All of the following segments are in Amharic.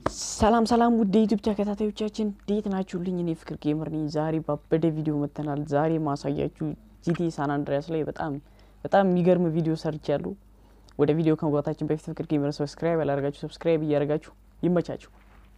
ሰላም ሰላም ውድ ዩቲዩብ ተከታታዮቻችን እንዴት ናችሁልኝ? እኔ ፍቅር ጌመር ነኝ። ዛሬ በአበደ ቪዲዮ መተናል። ዛሬ ማሳያችሁ GTA ሳን አንድሪያስ ላይ በጣም የሚገርም ቪዲዮ ሰርቻለሁ። ወደ ቪዲዮ ከመግባታችን በፊት ፍቅር ጌመር ሰብስክራይብ ያላደረጋችሁ ሰብስክራይብ እያደረጋችሁ ይመቻችሁ።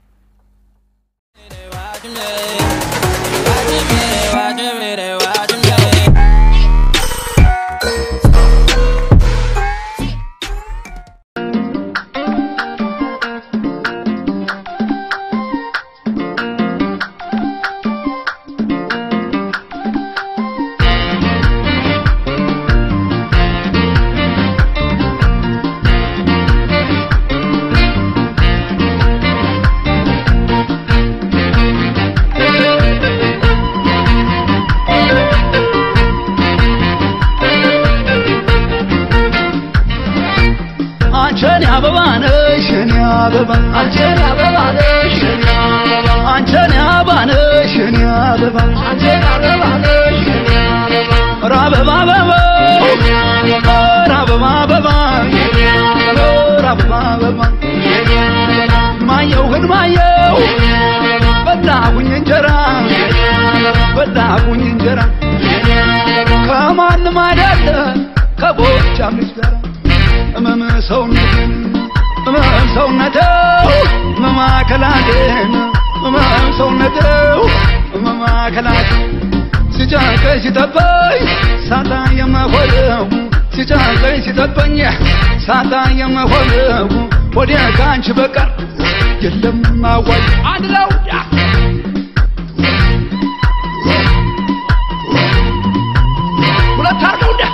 Anchani abanash, ni ababan. Anchani abanash, ni ababan. Anchani abanash, ni ababan. Anchani abanash, ni ababan. Rabba baba, rabba baba, rabba baba. Mayo hin mayo, bada kunjara, bada kunjara. Kaman madada, kabot chamishara. أمام صونته مما كلادين أمام صونته مما كلادين سجاك سيتباي ساتا يما خلو سجاك سيتباي ساتا يما خلو وديا كانش بكر يلم ما وي عدلو ولا تاركو ده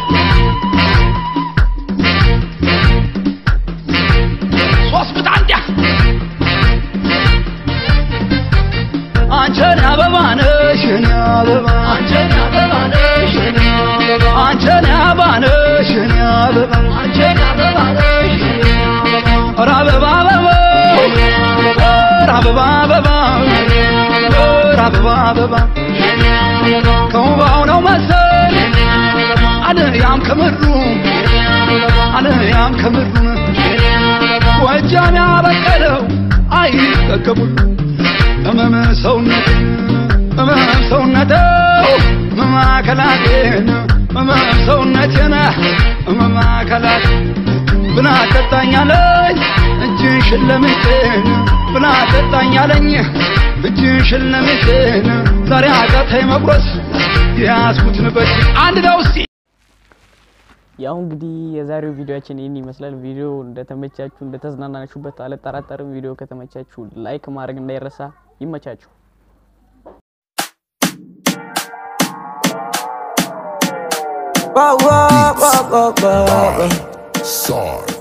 Anchani abanash, ni ababan. Anchani abanash, ni ababan. Anchani abanash, ni ababan. Anchani abanash, ni ababan. Rabba baba, rabba baba, rabba baba. Kau no masal, ana yam kameru, ana yam kameru. Wajana abakalo, ay kabulu. أمام صونته مما كلادين أمام صونتنا مما كلاد بنا تطانيا لي اجيش لمتين بنا تطانيا لي اجيش لمتين زاري عقتي مبرس ياسكوت نبت عند دوسي ያው እንግዲህ የዛሬው ቪዲዮአችን ይሄን ይመስላል። ቪዲዮ እንደተመቻችሁ እንደተዝናናችሁበት አልጠራጠርም። ቪዲዮ ከተመቻችሁ ላይክ ማድረግ እንዳይረሳ። ይመቻችሁ። Sorry.